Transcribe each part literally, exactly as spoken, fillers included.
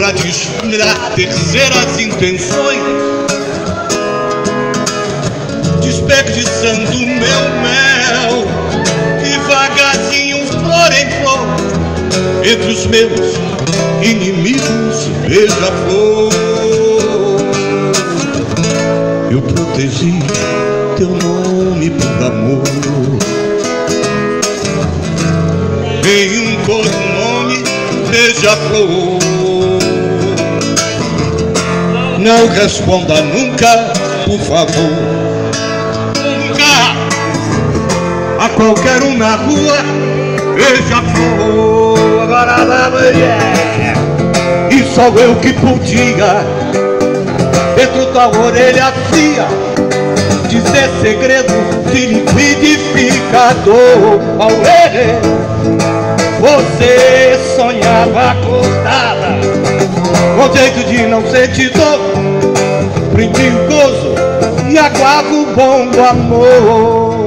pra desfilar terceiras intenções, desperdiçando meu mel, devagarzinho, flor em flor, entre os meus inimigos, beija-flor. Eu protegi teu nome por amor, em um codinome, beija-flor. Não responda nunca, por favor, nunca a qualquer um na rua, beija-flor. Agora lá, mulher, e só eu que podia, dentro da orelha fria, dizer segredo de liquidificador. Aurélio, você sonhava acordada, com jeito de não sentir dor, prendi o gozo e aguardo o bom do amor.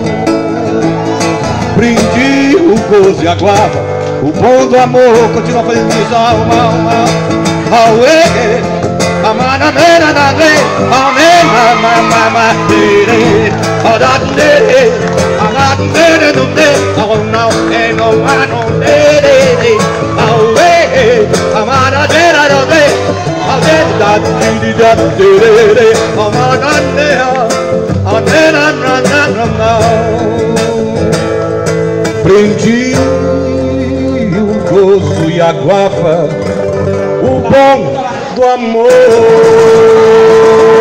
Prendi o gozo e aguardo o bom do amor. Continua fazendo isso, alma, alma. Aurélio, amana, mena, na lei, amena, mama, matere, adatere, adatere, no te, oh no, eh, no, I don't dare, away, amana, mena, no te, adeta, dida, dere, amana, mena, amena, na, na, na, na. Prendi o gozo e a guafa, o bom do amor.